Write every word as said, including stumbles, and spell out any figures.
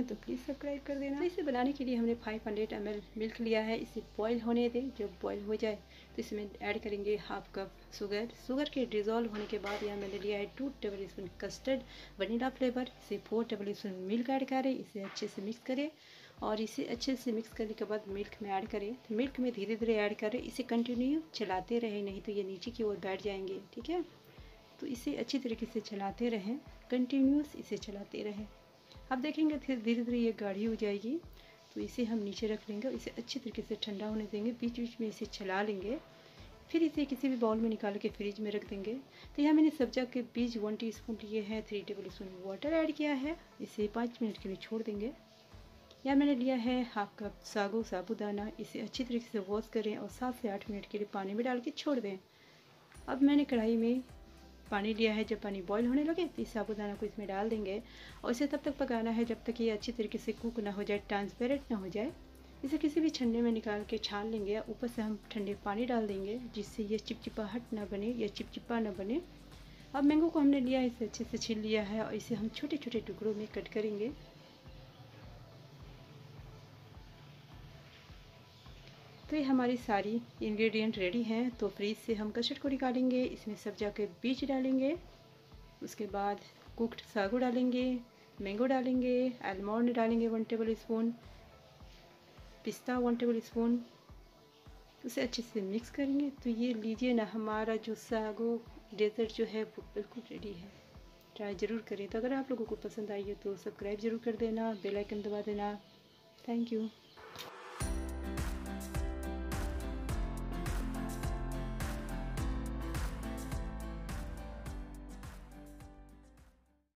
तो please subscribe कर देना। तो इसे बनाने के लिए हमने पाँच सौ एम एल मिल्क लिया है, इसे बॉईल होने दें। जब बॉईल हो जाए तो इसमें ऐड करेंगे हाफ कप शुगर। शुगर के डिज़ोल्व होने के बाद यहाँ मैंने लिया है two tablespoon custard vanilla flavour. इसे four tablespoon milk add करें, इसे अच्छे से मिक्स करें और इसे अच्छे से मिक्स करने के बाद मिल्क में ऐड करें। तो मिल्क में धीरे धीरे ऐड करें, इसे कंटिन्यू चलाते रहें, नहीं तो ये नीचे की ओर बैठ जाएंगे। ठीक है, तो इसे अच्छी तरीके से चलाते रहें, कंटिन्यूस इसे चलाते रहें। अब देखेंगे फिर धीरे धीरे ये गाढ़ी हो जाएगी, तो इसे हम नीचे रख लेंगे, इसे अच्छी तरीके से ठंडा होने देंगे। बीच बीच में इसे चला लेंगे, फिर इसे किसी भी बाउल में निकाल के फ्रिज में रख देंगे। तो यहाँ मैंने सब्जा के बीज वन टीस्पून लिए हैं, three tablespoon water add किया है, इसे पाँच मिनट के लिए छोड़ देंगे। यहाँ मैंने लिया है हाफ कप सागो साबुदाना, इसे अच्छी तरीके से वॉश करें और सात से आठ मिनट के लिए पानी में डाल के छोड़ दें। अब मैंने कढ़ाई में पानी लिया है, जब पानी बॉईल होने लगे तो इस साबुदाना को इसमें डाल देंगे और इसे तब तक पकाना है जब तक ये अच्छी तरीके से कुक ना हो जाए, ट्रांसपेरेंट ना हो जाए। इसे किसी भी छन्ने में निकाल के छान लेंगे, ऊपर से हम ठंडे पानी डाल देंगे जिससे ये चिपचिपाहट ना बने या चिपचिपा ना बने। अब मैंगो को हमने लिया है, इसे अच्छे से छील लिया है और इसे हम छोटे छोटे टुकड़ों में कट करेंगे। तो ये हमारी सारी इंग्रेडिएंट रेडी हैं। तो फ्रीज से हम कस्टर्ड को निकालेंगे, इसमें सब्जा के बीज डालेंगे, उसके बाद कुक्ड सागो डालेंगे, मैंगो डालेंगे, आलमंड डालेंगे वन टेबल स्पून, पिस्ता वन टेबल स्पून, उसे अच्छे से मिक्स करेंगे। तो ये लीजिए ना, हमारा जो सागो डेजर्ट जो है वो बिल्कुल रेडी है। ट्राई ज़रूर करें। तो अगर आप लोगों को पसंद आई हो तो सब्सक्राइब ज़रूर कर देना, बेल आइकन दबा देना। Thank you.